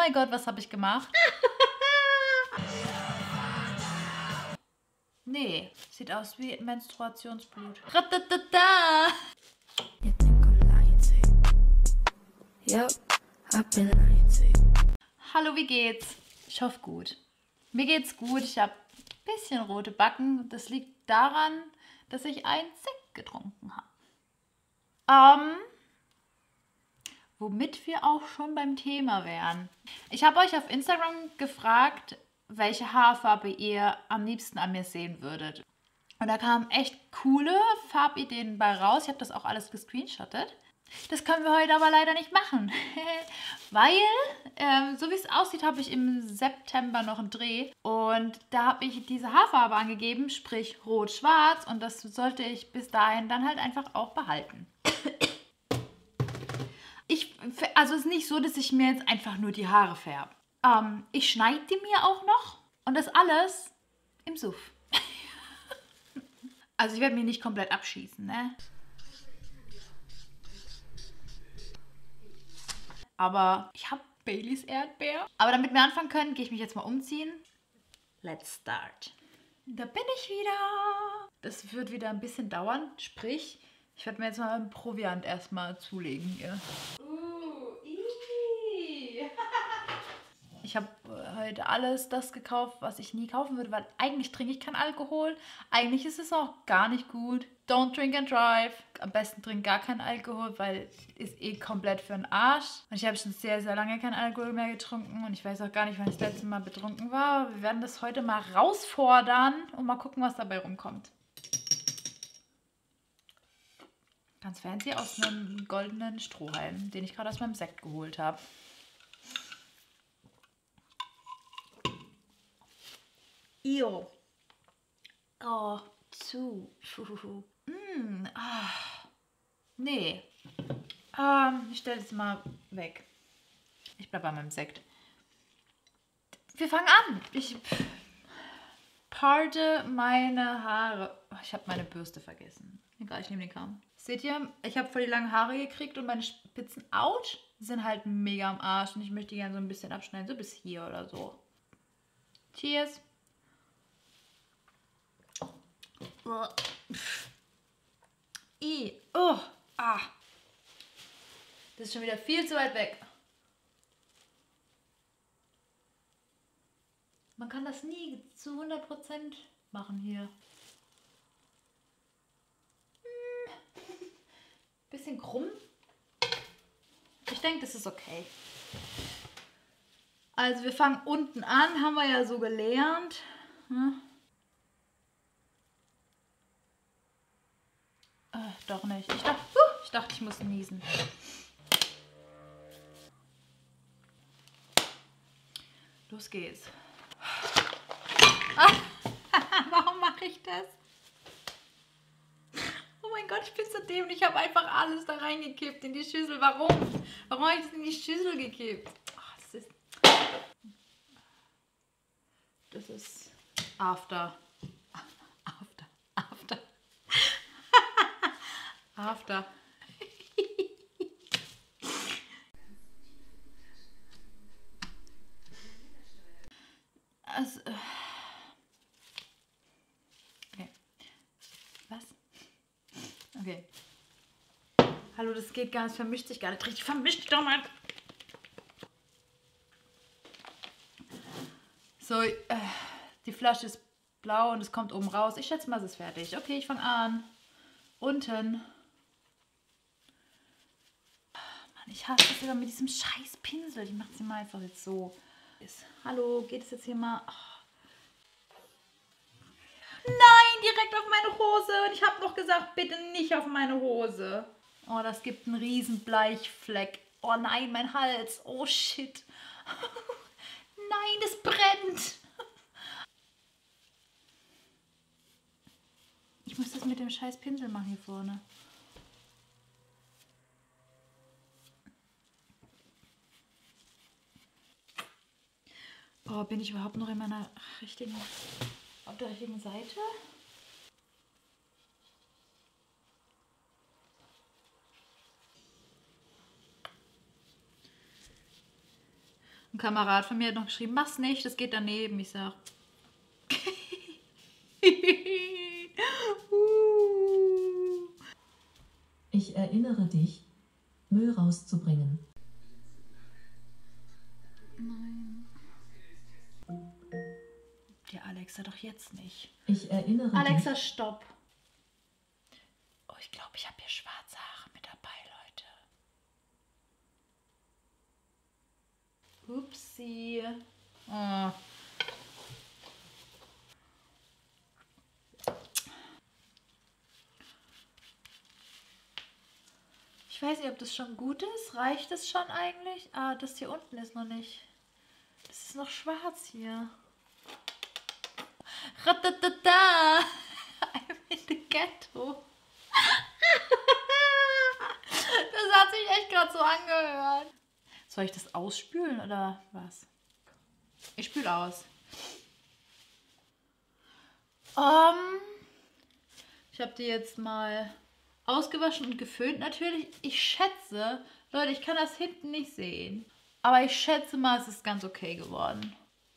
mein Gott, was habe ich gemacht? Nee, sieht aus wie Menstruationsblut. Ratatata. You think I'm lying to you? Yep, I've been lying to you. Hallo, wie geht's? Ich hoffe gut. Mir geht's gut. Ich habe ein bisschen rote Backen. Das liegt daran, dass ich einen Sekt getrunken habe. Womit wir auch schon beim Thema wären. Ich habe euch auf Instagram gefragt, welche Haarfarbe ihr am liebsten an mir sehen würdet. Und da kamen echt coole Farbideen bei raus. Ich habe das auch alles gescreenshottet. Das können wir heute aber leider nicht machen, weil, so wie es aussieht, habe ich im September noch einen Dreh und da habe ich diese Haarfarbe angegeben, sprich rot-schwarz, und das sollte ich bis dahin dann halt einfach auch behalten. Also es ist nicht so, dass ich mir jetzt einfach nur die Haare färbe. Ich schneide die mir auch noch und das alles im Suff. Also ich werde mich nicht komplett abschießen, ne? Aber ich habe Baileys Erdbeer. Aber damit wir anfangen können, gehe ich mich jetzt mal umziehen. Let's start. Da bin ich wieder. Das wird wieder ein bisschen dauern. Sprich, ich werde mir jetzt mal ein Proviant erstmal zulegen hier. Ich habe heute alles das gekauft, was ich nie kaufen würde, weil eigentlich trinke ich keinen Alkohol. Eigentlich ist es auch gar nicht gut. Don't drink and drive. Am besten trink gar keinen Alkohol, weil ist eh komplett für den Arsch. Und ich habe schon sehr, sehr lange keinen Alkohol mehr getrunken und ich weiß auch gar nicht, wann ich das letzte Mal betrunken war. Wir werden das heute mal herausfordern und mal gucken, was dabei rumkommt. Ganz fancy aus einem goldenen Strohhalm, den ich gerade aus meinem Sekt geholt habe. Io. Oh, zu. Nee. Ich stelle es mal weg. Ich bleibe bei meinem Sekt. Wir fangen an. Ich parte meine Haare. Oh, ich habe meine Bürste vergessen. Egal, ich nehme den Kamm. Seht ihr, ich habe voll die langen Haare gekriegt und meine Spitzen, ouch, sind halt mega am Arsch. Und ich möchte die gerne so ein bisschen abschneiden, so bis hier oder so. Cheers. Das ist schon wieder viel zu weit weg. Man kann das nie zu 100% machen hier. Bisschen krumm. Ich denke, das ist okay. Also wir fangen unten an, haben wir ja so gelernt. Doch nicht. Ich dachte, ich muss niesen. Los geht's. Warum mache ich das? Oh mein Gott, ich bin so dämlich. Ich habe einfach alles da reingekippt in die Schüssel. Warum? Warum habe ich das in die Schüssel gekippt? Das ist After. After. Also, okay. Was? Okay. Hallo, das geht gar nicht. Vermischt sich gar nicht richtig. Vermischt doch mal. So, die Flasche ist blau und es kommt oben raus. Ich schätze mal, es ist fertig. Okay, ich fange an. Unten. Mann, ich hasse das immer mit diesem scheiß Pinsel. Ich mache sie mal einfach jetzt so. Hallo, geht es jetzt hier mal? Oh. Nein, direkt auf meine Hose. Und ich habe noch gesagt, bitte nicht auf meine Hose. Oh, das gibt einen riesen Bleichfleck. Oh nein, mein Hals. Oh shit. Nein, das brennt. Ich muss das mit dem scheiß Pinsel machen hier vorne. Oh, bin ich überhaupt noch in meiner richtigen, auf der richtigen Seite? Und Kamerad von mir hat noch geschrieben, mach's nicht, das geht daneben. Ich sag. Ich erinnere dich, Müll rauszubringen. Nein. Die Alexa doch jetzt nicht. Ich erinnere Alexa, dich. stopp. Oh, ich glaube, ich habe hier schwarze Haare mit dabei, Leute. Upsi. Oh. Ich weiß nicht, ob das schon gut ist. Reicht es schon eigentlich? Ah, das hier unten ist noch nicht. Das ist noch schwarz hier. Ratatata. I'm in the ghetto. Das hat sich echt gerade so angehört. Soll ich das ausspülen oder was? Ich spüle aus. Ich habe die jetzt mal ausgewaschen und geföhnt natürlich. Ich schätze, Leute, ich kann das hinten nicht sehen. Aber ich schätze mal, es ist ganz okay geworden.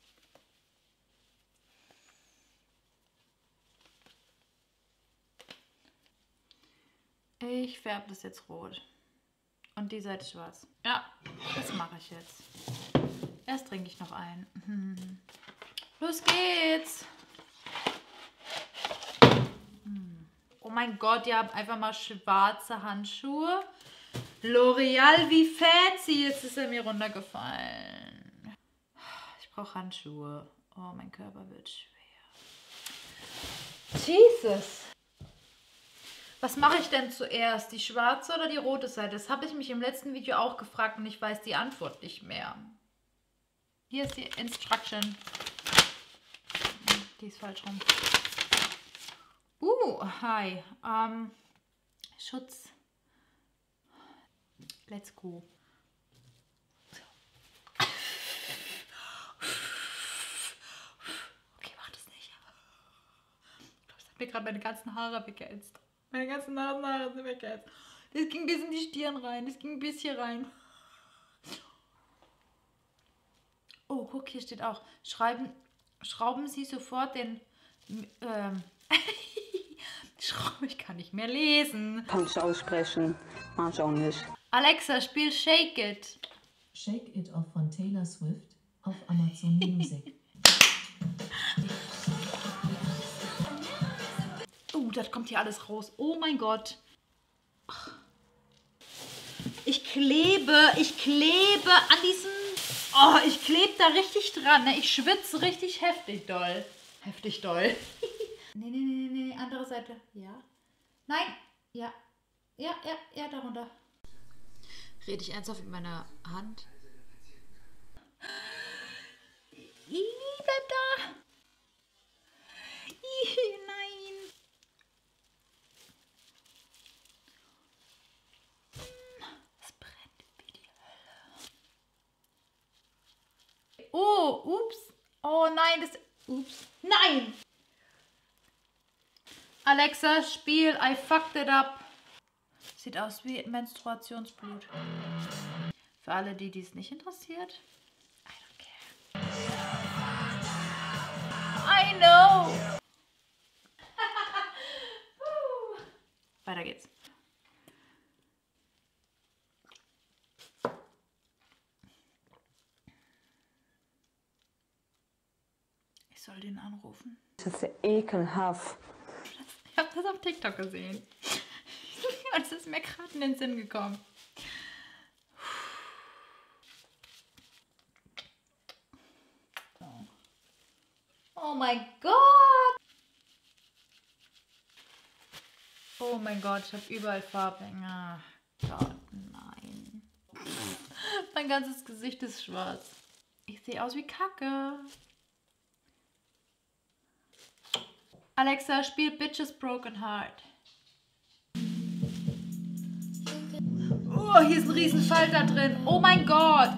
Ich färbe das jetzt rot. Und die Seite schwarz. Ja, das mache ich jetzt. Erst trinke ich noch ein. Los geht's! Oh mein Gott, ihr habt einfach mal schwarze Handschuhe. L'Oreal, wie fancy. Jetzt ist er mir runtergefallen. Ich brauche Handschuhe. Oh, mein Körper wird schwer. Jesus! Was mache ich denn zuerst? Die schwarze oder die rote Seite? Das habe ich mich im letzten Video auch gefragt und ich weiß die Antwort nicht mehr. Hier ist die Instruction. Die ist falsch rum. Hi. Schutz. Let's go. Okay, mach das nicht. Ich glaube, es hat mir gerade meine ganzen Haare weggeätzt. Meine ganzen Nasenhaare sind weggeätzt. Das ging bis in die Stirn rein. Das ging bis hier rein. Oh, guck, hier steht auch. Schrauben Sie sofort den... Ich kann nicht mehr lesen. Kannst du aussprechen, manchmal auch nicht. Alexa, spiel Shake It. Shake It Off von Taylor Swift auf Amazon Music. Das kommt hier alles raus. Oh mein Gott. Ich klebe an diesem... Oh, ich klebe da richtig dran. Ne? Ich schwitze richtig heftig doll. Heftig doll. Nee, andere Seite. Ja. Nein. Ja. Ja, darunter. Rede ich ernsthaft mit meiner Hand? Da. Nein. Es brennt wie die Hölle. Oh, ups. Oh nein, ups. Nein! Alexa, spiel I fucked it up. Sieht aus wie Menstruationsblut. Für alle, die dies nicht interessiert. I don't care. I know. Weiter geht's. Ich soll den anrufen. Das ist ja ekelhaft. Ich habe das auf TikTok gesehen. Das ist mir gerade in den Sinn gekommen. Oh mein Gott! Oh mein Gott, ich habe überall Farben. Ach Gott, nein. Mein ganzes Gesicht ist schwarz. Ich sehe aus wie Kacke. Alexa, spiel Bitches Broken Heart. Oh, hier ist ein riesen Falter drin. Oh mein Gott.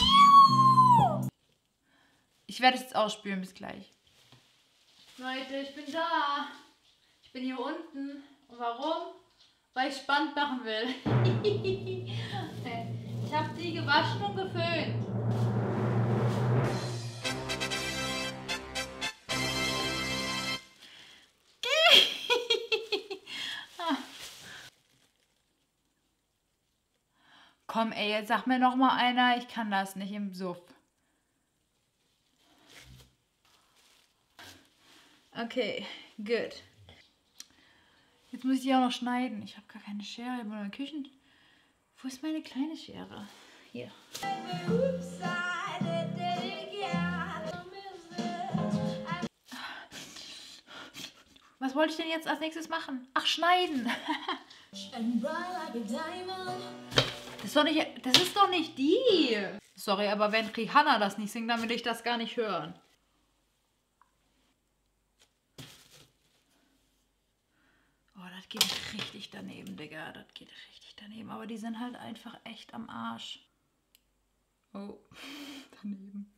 Ich werde es jetzt ausspülen. Bis gleich. Leute, ich bin da. Ich bin hier unten. Und warum? Weil ich spannend machen will. Ich habe die gewaschen und geföhnt. Komm, ey, jetzt sag mir noch mal einer, ich kann das nicht im Suff. Okay, gut. Jetzt muss ich die auch noch schneiden. Ich habe gar keine Schere. Ich habe nur eine Küchen. Wo ist meine kleine Schere? Hier. Was wollte ich denn jetzt als nächstes machen? Ach, schneiden. Das ist doch nicht die. Sorry, aber wenn Rihanna das nicht singt, dann will ich das gar nicht hören. Oh, das geht richtig daneben, Digga. Das geht richtig daneben. Aber die sind halt einfach echt am Arsch. Oh, daneben.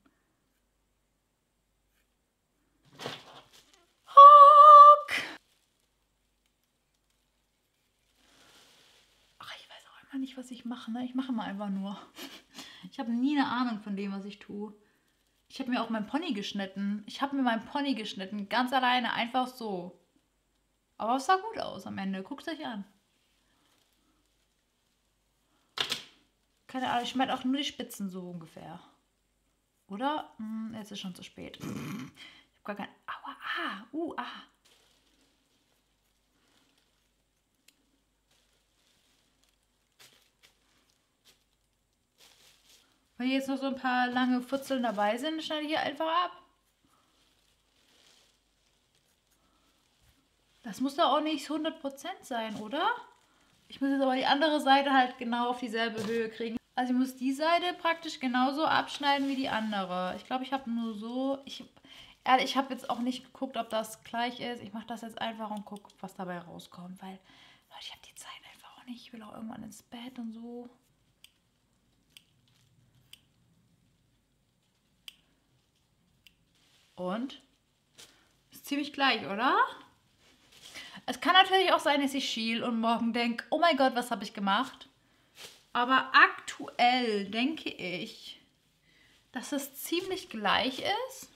Nicht, was ich mache, ne? Ich mache mal einfach nur. Ich habe nie eine Ahnung von dem, was ich tue. Ich habe mir auch meinen Pony geschnitten. Ganz alleine, einfach so. Aber es sah gut aus am Ende. Guckt es euch an. Keine Ahnung, ich schneide auch nur die Spitzen so ungefähr. Oder? Jetzt ist schon zu spät. Ich habe gar kein... Aua, ah. Wenn jetzt noch so ein paar lange Futzeln dabei sind, schneide ich hier einfach ab. Das muss doch auch nicht 100% sein, oder? Ich muss jetzt aber die andere Seite halt genau auf dieselbe Höhe kriegen. Also ich muss die Seite praktisch genauso abschneiden wie die andere. Ich glaube, ich habe nur so... Ich habe jetzt auch nicht geguckt, ob das gleich ist. Ich mache das jetzt einfach und gucke, was dabei rauskommt. Weil, Leute, ich habe die Zeit einfach auch nicht. Ich will auch irgendwann ins Bett und so. Und? Ist ziemlich gleich, oder? Es kann natürlich auch sein, dass ich schiel und morgen denke, oh mein Gott, was habe ich gemacht? Aber aktuell denke ich, dass es ziemlich gleich ist.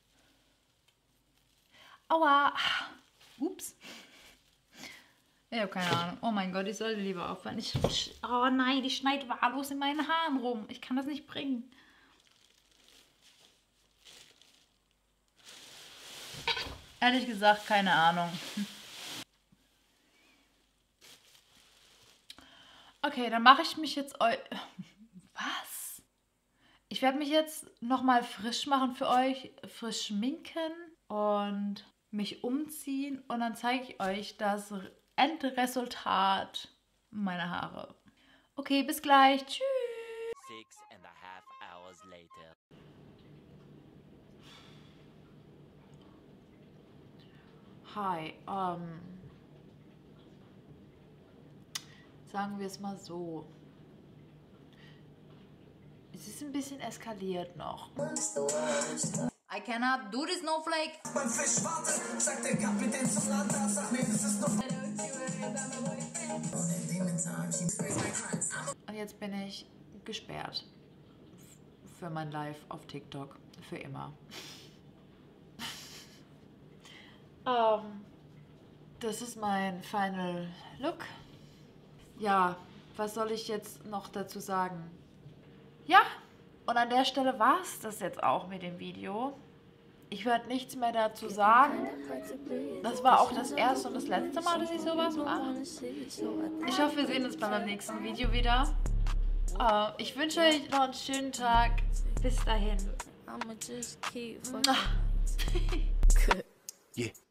Aua. Ups. Ich habe keine Ahnung. Oh mein Gott, ich sollte lieber aufhören. Oh nein, die schneidet wahllos in meinen Haaren rum. Ich kann das nicht bringen. Ehrlich gesagt, keine Ahnung. Okay, dann mache ich mich jetzt... Was? Ich werde mich jetzt nochmal frisch machen für euch. Frisch schminken und mich umziehen. Und dann zeige ich euch das Endresultat meiner Haare. Okay, bis gleich. Tschüss. 6.5 hours later. Hi, sagen wir es mal so. Es ist ein bisschen eskaliert noch. I cannot do this, Snowflake. Und jetzt bin ich gesperrt. Für mein Live auf TikTok. Für immer. Das ist mein Final Look. Ja, was soll ich jetzt noch dazu sagen? Ja, und an der Stelle war es das jetzt auch mit dem Video. Ich werde nichts mehr dazu sagen. Das war auch das erste und das letzte Mal, dass ich sowas mache. Ich hoffe, wir sehen uns beim nächsten Video wieder. Ich wünsche euch noch einen schönen Tag. Bis dahin. I'ma just keep Yeah.